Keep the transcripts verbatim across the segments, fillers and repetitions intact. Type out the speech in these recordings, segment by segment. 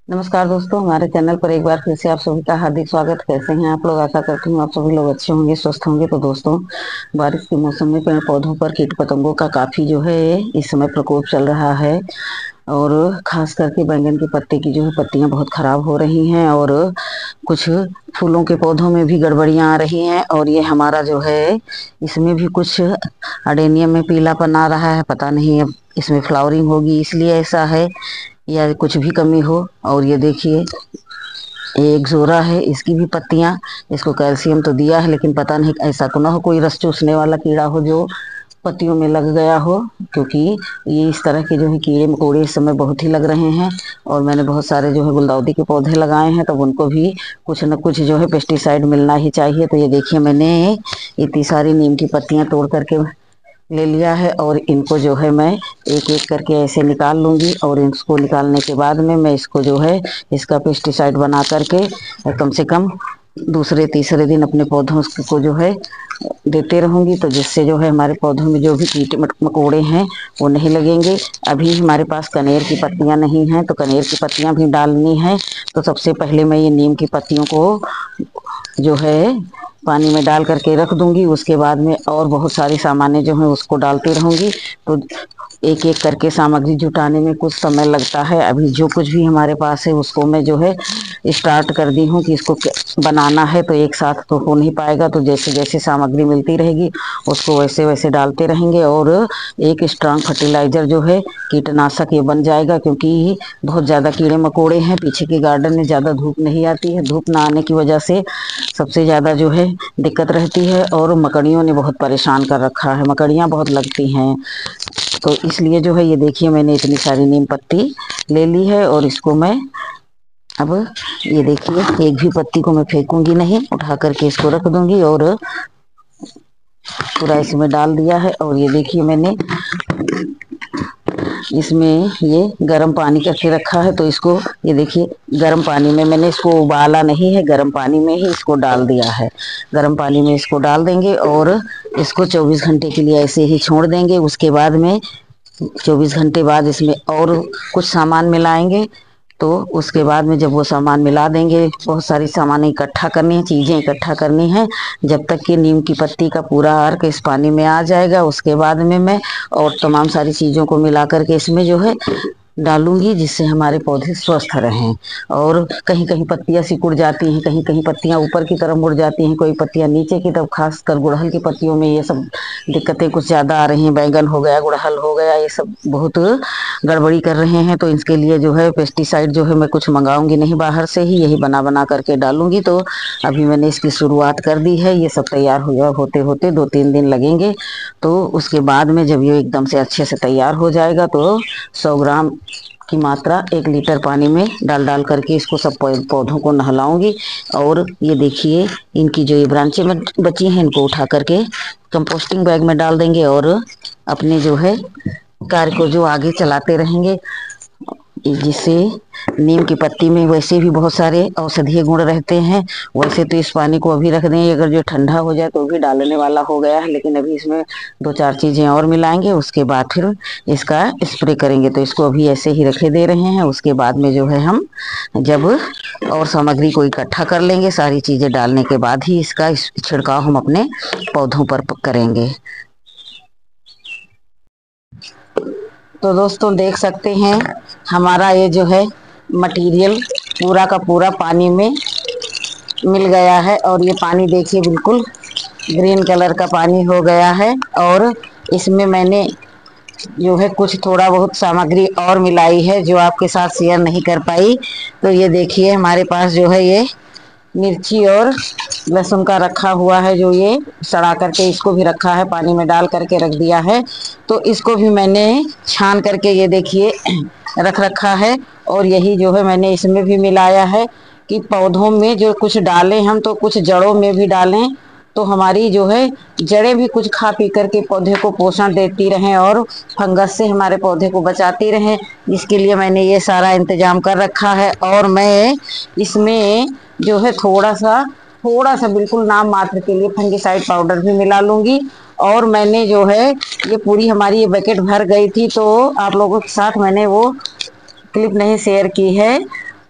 नमस्कार दोस्तों, हमारे चैनल पर एक बार फिर से आप सभी का हार्दिक स्वागत। कैसे हैं आप लोग? आशा करती हूँ आप सभी लोग अच्छे होंगे, स्वस्थ होंगे। तो दोस्तों, बारिश के मौसम में पेड़ पौधों पर कीट पतंगों का काफी जो है इस समय प्रकोप चल रहा है। और खास करके बैंगन के पत्ते की जो है पत्तियां बहुत खराब हो रही हैं, और कुछ फूलों के पौधों में भी गड़बड़ियां आ रही हैं। और ये हमारा जो है इसमें भी कुछ अडेनियम में पीलापन आ रहा है। पता नहीं अब इसमें फ्लावरिंग होगी इसलिए ऐसा है, या कुछ भी कमी हो। और ये देखिए, ये एक जोरा है, इसकी भी पत्तियां, इसको कैल्शियम तो दिया है, लेकिन पता नहीं ऐसा तो ना हो कोई रस चूसने वाला कीड़ा हो जो पत्तियों में लग गया हो। क्योंकि ये इस तरह के जो है कीड़े मकोड़े इस समय बहुत ही लग रहे हैं। और मैंने बहुत सारे जो है गुलदाउदी के पौधे लगाए हैं, तब उनको भी कुछ न कुछ जो है पेस्टिसाइड मिलना ही चाहिए। तो ये देखिए, मैंने इतनी सारी नीम की पत्तियां तोड़ करके ले लिया है, और इनको जो है मैं एक एक करके ऐसे निकाल लूंगी। और इसको निकालने के बाद में मैं इसको जो है इसका पेस्टिसाइड बना करके कम से कम दूसरे तीसरे दिन अपने पौधों को जो है देते रहूंगी। तो जिससे जो है हमारे पौधों में जो भी कीट मकोड़े हैं वो नहीं लगेंगे। अभी हमारे पास कनेर की पत्तियां नहीं हैं, तो कनेर की पत्तियां भी डालनी है। तो सबसे पहले मैं ये नीम की पत्तियों को जो है पानी में डाल करके रख दूंगी। उसके बाद में और बहुत सारी सामानें जो है उसको डालती रहूंगी। तो एक एक करके सामग्री जुटाने में कुछ समय लगता है। अभी जो कुछ भी हमारे पास है उसको मैं जो है स्टार्ट कर दी हूँ कि इसको बनाना है, तो एक साथ तो हो नहीं पाएगा। तो जैसे जैसे सामग्री मिलती रहेगी उसको वैसे वैसे डालते रहेंगे। और एक स्ट्रांग फर्टिलाइजर जो है कीटनाशक ये बन जाएगा, क्योंकि बहुत ज़्यादा कीड़े मकोड़े हैं। पीछे के गार्डन में ज़्यादा धूप नहीं आती है, धूप ना आने की वजह से सबसे ज़्यादा जो है दिक्कत रहती है। और मकड़ियों ने बहुत परेशान कर रखा है, मकड़ियाँ बहुत लगती हैं। तो इसलिए जो है ये देखिए, मैंने इतनी सारी नीम पत्ती ले ली है, और इसको मैं अब ये देखिए एक भी पत्ती को मैं फेंकूंगी नहीं, उठा करके इसको रख दूंगी और पूरा इसमें डाल दिया है। और ये देखिए, मैंने इसमें ये गर्म पानी करके रखा है। तो इसको ये देखिए, गर्म पानी में मैंने इसको उबाला नहीं है, गर्म पानी में ही इसको डाल दिया है। गर्म पानी में इसको डाल देंगे और इसको चौबीस घंटे के लिए ऐसे ही छोड़ देंगे। उसके बाद में चौबीस घंटे बाद इसमें और कुछ सामान मिलाएंगे। तो उसके बाद में जब वो सामान मिला देंगे, बहुत सारी सामान इकट्ठा करनी है, चीज़ें इकट्ठा करनी है, जब तक कि नीम की पत्ती का पूरा अर्क इस पानी में आ जाएगा। उसके बाद में मैं और तमाम सारी चीज़ों को मिला करके इसमें जो है डालूंगी, जिससे हमारे पौधे स्वस्थ रहें। और कहीं कहीं पत्तियां सिकुड़ जाती हैं, कहीं कहीं पत्तियां ऊपर की तरफ मुड़ जाती हैं, कोई पत्तियां नीचे की तरफ। खासकर गुड़हल की पत्तियों में ये सब दिक्कतें कुछ ज़्यादा आ रही हैं। बैंगन हो गया, गुड़हल हो गया, ये सब बहुत गड़बड़ी कर रहे हैं। तो इसके लिए जो है पेस्टिसाइड जो है मैं कुछ मंगाऊंगी नहीं बाहर से ही, यही बना बना करके डालूंगी। तो अभी मैंने इसकी शुरुआत कर दी है। ये सब तैयार हो होते होते दो तीन दिन लगेंगे। तो उसके बाद में जब ये एकदम से अच्छे से तैयार हो जाएगा, तो सौ ग्राम की मात्रा एक लीटर पानी में डाल डाल करके इसको सब पौधों को नहलाऊंगी। और ये देखिए, इनकी जो ये ब्रांचें बची हैं इनको उठा करके कंपोस्टिंग बैग में डाल देंगे, और अपने जो है कार्य को जो आगे चलाते रहेंगे। जिससे नीम की पत्ती में वैसे भी बहुत सारे औषधीय गुण रहते हैं। वैसे तो इस पानी को अभी रख दें, अगर जो ठंडा हो जाए तो भी डालने वाला हो गया है, लेकिन अभी इसमें दो चार चीज़ें और मिलाएंगे। उसके बाद फिर इसका स्प्रे करेंगे। तो इसको अभी ऐसे ही रखे दे रहे हैं। उसके बाद में जो है हम जब और सामग्री को इकट्ठा कर लेंगे, सारी चीज़ें डालने के बाद ही इसका छिड़काव हम अपने पौधों पर करेंगे। तो दोस्तों, देख सकते हैं हमारा ये जो है मटेरियल पूरा का पूरा पानी में मिल गया है। और ये पानी देखिए बिल्कुल ग्रीन कलर का पानी हो गया है। और इसमें मैंने जो है कुछ थोड़ा बहुत सामग्री और मिलाई है जो आपके साथ शेयर नहीं कर पाई। तो ये देखिए, हमारे पास जो है ये मिर्ची और लहसुन का रखा हुआ है, जो ये सड़ा करके इसको भी रखा है, पानी में डाल करके रख दिया है। तो इसको भी मैंने छान करके ये देखिए रख रखा है। और यही जो है मैंने इसमें भी मिलाया है कि पौधों में जो कुछ डालें हम, तो कुछ जड़ों में भी डालें, तो हमारी जो है जड़ें भी कुछ खा पी करके पौधे को पोषण देती रहें और फंगस से हमारे पौधे को बचाती रहें। इसके लिए मैंने ये सारा इंतजाम कर रखा है। और मैं इसमें जो है थोड़ा सा थोड़ा सा बिल्कुल नाम मात्र के लिए फंगिसाइड पाउडर भी मिला लूंगी। और मैंने जो है ये पूरी हमारी ये बकेट भर गई थी, तो आप लोगों के साथ मैंने वो क्लिप नहीं शेयर की है।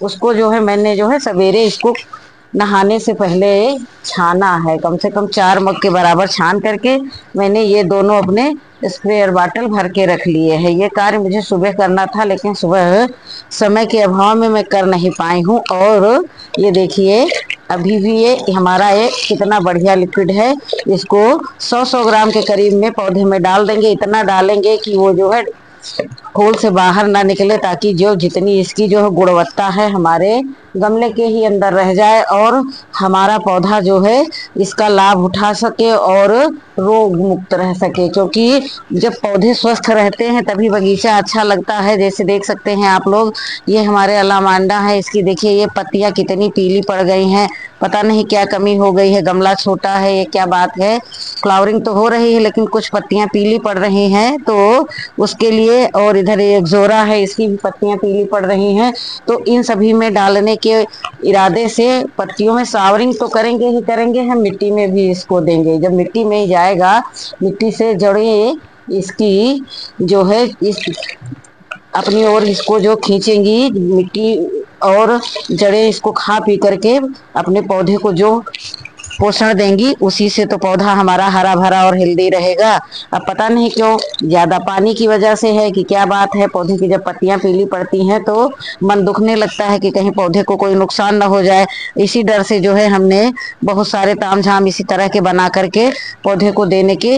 उसको जो है मैंने जो है सवेरे इसको नहाने से पहले छाना है, कम से कम चार मग के बराबर छान करके मैंने ये दोनों अपने स्प्रेयर बाटल भर के रख लिए हैं। ये कार्य मुझे सुबह करना था, लेकिन सुबह समय के अभाव में मैं कर नहीं पाई हूँ। और ये देखिए अभी भी ये हमारा ये कितना बढ़िया लिक्विड है। इसको सौ सौ ग्राम के करीब में पौधे में डाल देंगे। इतना डालेंगे कि वो जो है खोल से बाहर ना निकले, ताकि जो जितनी इसकी जो है गुणवत्ता है हमारे गमले के ही अंदर रह जाए और हमारा पौधा जो है इसका लाभ उठा सके और रोग मुक्त रह सके। क्योंकि जब पौधे स्वस्थ रहते हैं तभी बगीचा अच्छा लगता है। जैसे देख सकते हैं आप लोग, ये हमारे अलामांडा है, इसकी देखिए ये पत्तियां कितनी पीली पड़ गई हैं। पता नहीं क्या कमी हो गई है, गमला छोटा है, ये क्या बात है। फ्लावरिंग तो हो रही है लेकिन कुछ पत्तियां पीली पड़ रही हैं, तो उसके लिए। और इधर एक जोरा है, इसकी भी पत्तियां पीली पड़ रही हैं। तो इन सभी में डालने के इरादे से पत्तियों में सावरिंग तो करेंगे ही करेंगे, हम मिट्टी में भी इसको देंगे। जब मिट्टी में ही जाएगा, मिट्टी से जड़ें इसकी जो है इस अपनी ओर इसको जो खींचेंगी मिट्टी, और जड़ें इसको खा पी करके अपने पौधे को जो पोषण देंगी, उसी से तो पौधा हमारा हरा भरा और हेल्दी रहेगा। अब पता नहीं क्यों, ज्यादा पानी की वजह से है कि क्या बात है, पौधे की जब पत्तियां पीली पड़ती हैं तो मन दुखने लगता है कि कहीं पौधे को कोई नुकसान न हो जाए। इसी डर से जो है हमने बहुत सारे तामझाम इसी तरह के बना करके पौधे को देने के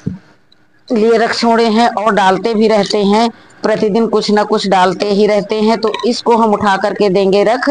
लिए रख छोड़े हैं, और डालते भी रहते हैं। प्रतिदिन कुछ ना कुछ डालते ही रहते हैं। तो इसको हम उठा करके देंगे रख,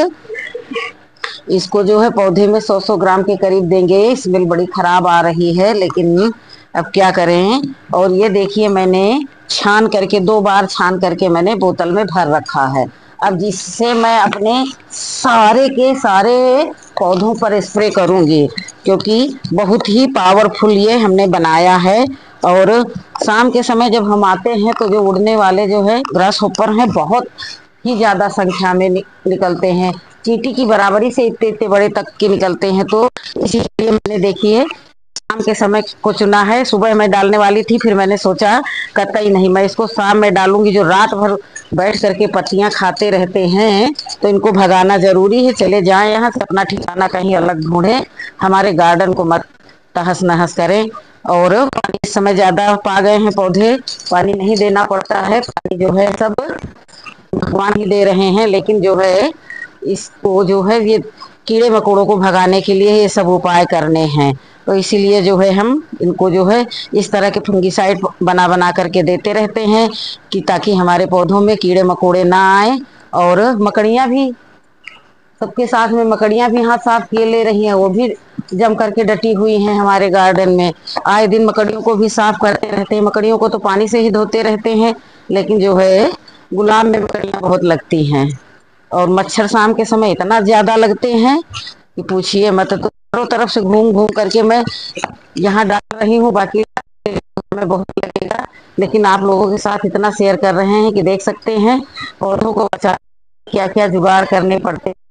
इसको जो है पौधे में सौ सौ ग्राम के करीब देंगे। स्मेल बड़ी खराब आ रही है, लेकिन अब क्या करें। और ये देखिए मैंने छान करके, दो बार छान करके मैंने बोतल में भर रखा है। अब जिससे मैं अपने सारे के सारे पौधों पर स्प्रे करूंगी, क्योंकि बहुत ही पावरफुल ये हमने बनाया है। और शाम के समय जब हम आते हैं तो जो उड़ने वाले जो है ग्रास होपर हैं, बहुत ही ज्यादा संख्या में नि, निकलते हैं। चींटी की बराबरी से इतने इतने बड़े तक के निकलते हैं। तो इसीलिए मैंने देखिए शाम के समय को चुना है। सुबह मैं डालने वाली थी, फिर मैंने सोचा कतई नहीं, मैं इसको शाम में डालूंगी। जो रात भर बैठ करके पत्तियां खाते रहते हैं तो इनको भगाना जरूरी है। चले जाएं यहाँ से, अपना ठिकाना कहीं अलग ढूंढें, हमारे गार्डन को मत तहस नहस करें। और पानी इस समय ज्यादा पा गए हैं पौधे, पानी नहीं देना पड़ता है, पानी जो है सब भगवान ही दे रहे हैं। लेकिन जो है इसको जो है ये कीड़े मकोड़ों को भगाने के लिए ये सब उपाय करने हैं। तो इसीलिए जो है हम इनको जो है इस तरह के फंगिसाइड बना बना करके देते रहते हैं, कि ताकि हमारे पौधों में कीड़े मकोड़े ना आए। और मकड़ियां भी, सबके साथ में मकड़ियां भी हाथ साफ किए ले रही हैं, वो भी जम करके डटी हुई हैं हमारे गार्डन में। आए दिन मकड़ियों को भी साफ करते रहते हैं। मकड़ियों को तो पानी से ही धोते रहते हैं, लेकिन जो है गुलाब में मकड़ियां बहुत लगती हैं। और मच्छर शाम के समय इतना ज्यादा लगते हैं कि पूछिए मत। तो चारों तरफ से घूम घूम करके मैं यहाँ डाल रही हूँ, बाकी में बहुत लगेगा, लेकिन आप लोगों के साथ इतना शेयर कर रहे हैं कि देख सकते हैं पौधों को बचा क्या क्या जुगाड़ करने पड़ते हैं।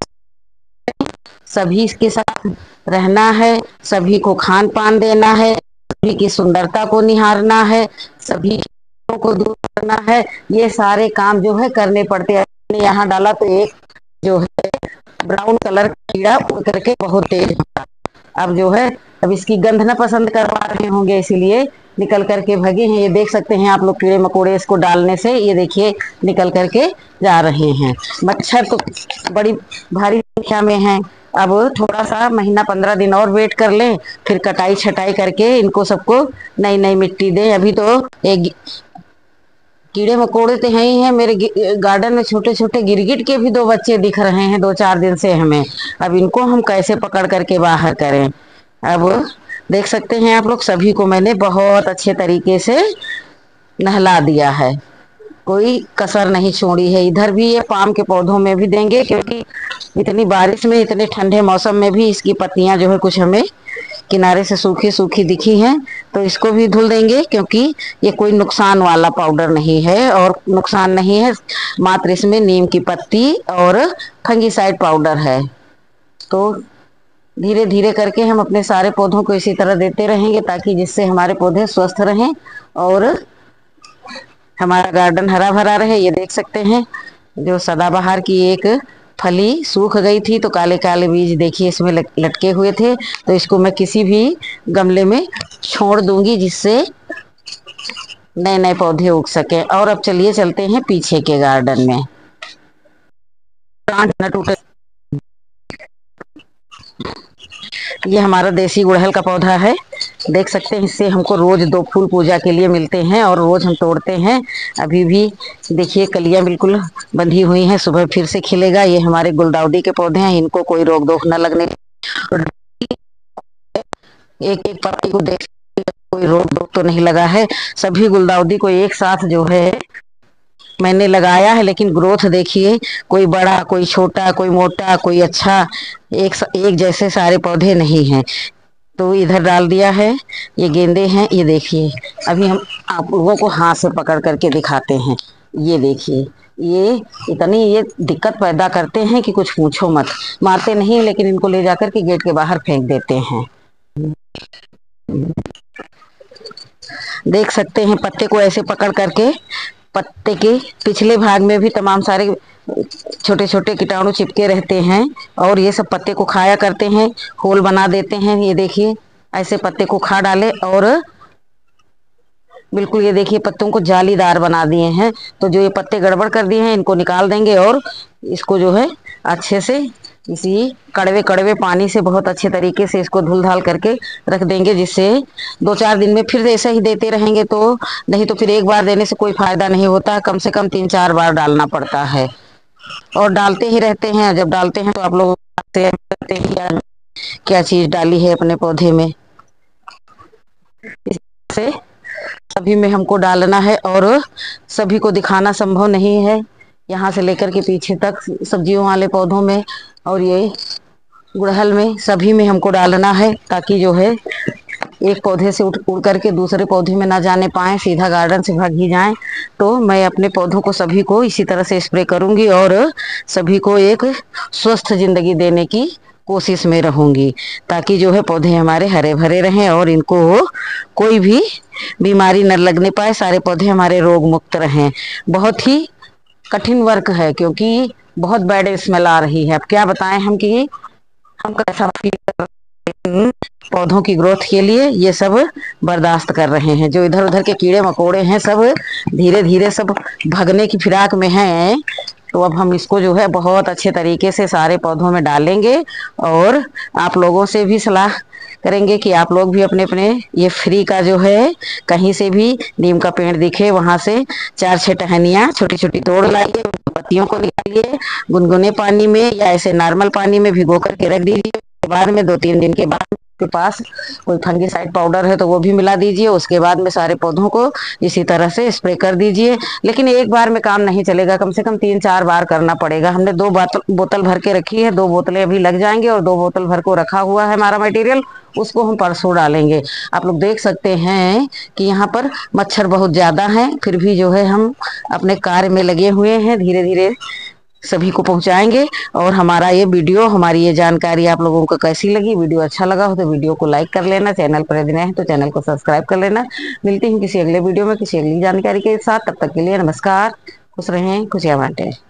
सभी के साथ रहना है, सभी को खान पान देना है, सभी की सुंदरता को निहारना है, सभी को दूर करना है। ये सारे काम जो है करने पड़ते हैं। यहाँ डाला तो एक जो है ब्राउन कलर का कीड़ा उड़ करके बहुत तेज होता, अब जो है अब इसकी गंध न पसंद करवा रहे होंगे, इसीलिए निकल करके भगे हैं। ये देख सकते हैं आप लोग कीड़े मकोड़े इसको डालने से, ये देखिए निकल करके जा रहे हैं। मच्छर तो बड़ी भारी संख्या में हैं। अब थोड़ा सा महीना पंद्रह दिन और वेट कर लें, फिर कटाई छटाई करके इनको सबको नई नई मिट्टी दें। अभी तो एक कीड़े मकोड़े तो हैं ही हैं, मेरे गार्डन में छोटे छोटे गिरगिट के भी दो बच्चे दिख रहे हैं दो चार दिन से हमें। अब इनको हम कैसे पकड़ करके बाहर करें। अब देख सकते हैं आप लोग, सभी को मैंने बहुत अच्छे तरीके से नहला दिया है, कोई कसर नहीं छोड़ी है। इधर भी ये पाम के पौधों में भी देंगे, क्योंकि इतनी बारिश में, इतने ठंडे मौसम में भी इसकी पत्तियां जो है कुछ हमें किनारे से सूखी सूखी दिखी हैं, तो इसको भी धुल देंगे। क्योंकि ये कोई नुकसान वाला पाउडर नहीं है और नुकसान नहीं है, मात्र इसमें नीम की पत्ती और फंगिसाइड पाउडर है। तो धीरे धीरे करके हम अपने सारे पौधों को इसी तरह देते रहेंगे, ताकि जिससे हमारे पौधे स्वस्थ रहें और हमारा गार्डन हरा भरा रहे। ये देख सकते हैं जो सदाबहार की एक फली सूख गई थी तो काले काले बीज देखिए इसमें लटके हुए थे। तो इसको मैं किसी भी गमले में छोड़ दूंगी जिससे नए नए पौधे उग सके। और अब चलिए चलते हैं पीछे के गार्डन में। प्लांट न टूटे। ये हमारा देसी गुड़हल का पौधा है, देख सकते हैं। इससे हमको रोज दो फूल पूजा के लिए मिलते हैं और रोज हम तोड़ते हैं। अभी भी देखिए कलियां बिल्कुल बंधी हुई हैं, सुबह फिर से खिलेगा। ये हमारे गुलदाउदी के पौधे हैं, इनको कोई रोक टोक न लगने। एक एक पत्ती को देख कोई रोक टोक तो नहीं लगा है। सभी गुलदाउदी को एक साथ जो है मैंने लगाया है, लेकिन ग्रोथ देखिए, कोई बड़ा कोई छोटा कोई मोटा कोई अच्छा, एक एक जैसे सारे पौधे नहीं हैं। तो इधर डाल दिया है। ये गेंदे हैं, ये देखिए। अभी हम आप लोगों को हाथ से पकड़ करके दिखाते हैं। ये देखिए, ये इतनी ये दिक्कत पैदा करते हैं कि कुछ पूछो मत। मारते नहीं, लेकिन इनको ले जाकर के गेट के बाहर फेंक देते हैं। देख सकते हैं पत्ते को ऐसे पकड़ करके, पत्ते के पिछले भाग में भी तमाम सारे छोटे छोटे कीटाणु चिपके रहते हैं और ये सब पत्ते को खाया करते हैं, होल बना देते हैं। ये देखिए ऐसे पत्ते को खा डाले और बिल्कुल ये देखिए पत्तों को जालीदार बना दिए हैं। तो जो ये पत्ते गड़बड़ कर दिए हैं इनको निकाल देंगे और इसको जो है अच्छे से इसी कड़वे कड़वे पानी से बहुत अच्छे तरीके से इसको धुल धाल करके रख देंगे, जिससे दो चार दिन में फिर ऐसा ही देते रहेंगे। तो नहीं तो फिर एक बार देने से कोई फायदा नहीं होता, कम से कम तीन चार बार डालना पड़ता है और डालते ही रहते हैं। जब डालते हैं तो आप लोग करते हैं क्या चीज डाली है अपने पौधे में। इससे सभी में हमको डालना है और सभी को दिखाना संभव नहीं है, यहाँ से लेकर के पीछे तक सब्जियों वाले पौधों में और ये गुड़हल में सभी में हमको डालना है, ताकि जो है एक पौधे से उठ उड़ करके दूसरे पौधे में ना जाने पाए, सीधा गार्डन से भाग ही जाएं। तो मैं अपने पौधों को सभी को इसी तरह से स्प्रे करूंगी और सभी को एक स्वस्थ जिंदगी देने की कोशिश में रहूंगी, ताकि जो है पौधे हमारे हरे भरे रहें और इनको कोई भी बीमारी न लगने पाए, सारे पौधे हमारे रोग मुक्त रहें। बहुत ही कठिन वर्क है क्योंकि बहुत बैड स्मेल आ रही है। अब क्या बताएं हम कि हम कैसा फील कर रहे हैं। पौधों की ग्रोथ के लिए ये सब बर्दाश्त कर रहे हैं। जो इधर उधर के कीड़े मकोड़े हैं सब धीरे धीरे सब भागने की फिराक में हैं। तो अब हम इसको जो है बहुत अच्छे तरीके से सारे पौधों में डालेंगे और आप लोगों से भी सलाह करेंगे कि आप लोग भी अपने अपने ये फ्री का जो है कहीं से भी नीम का पेड़ दिखे वहां से चार छह टहनियाँ छोटी छोटी तोड़ लाइए, पत्तियों को निकालिए, गुनगुने पानी में या ऐसे नॉर्मल पानी में भिगो करके रख दीजिए। बाद में दो तीन दिन के बाद के पास कोई फंगीसाइड पाउडर है तो वो भी मिला दीजिए। उसके बाद में सारे पौधों को इसी तरह से स्प्रे कर दीजिए। लेकिन एक बार में काम नहीं चलेगा, कम से कम तीन चार बार करना पड़ेगा। हमने दो बोतल बोतल भर के रखी है, दो बोतलें अभी लग जाएंगे और दो बोतल भर को रखा हुआ है हमारा मटेरियल, उसको हम परसों डालेंगे। आप लोग देख सकते हैं कि यहाँ पर मच्छर बहुत ज्यादा हैं, फिर भी जो है हम अपने कार्य में लगे हुए हैं, धीरे धीरे सभी को पहुंचाएंगे। और हमारा ये वीडियो, हमारी ये जानकारी आप लोगों को कैसी लगी? वीडियो अच्छा लगा हो तो वीडियो को लाइक कर लेना, चैनल पर यदि नए हैं तो चैनल को सब्सक्राइब कर लेना। मिलती हूँ किसी अगले वीडियो में किसी अगली जानकारी के साथ, तब तक के लिए नमस्कार, खुश रहें, खुशियां बांटें।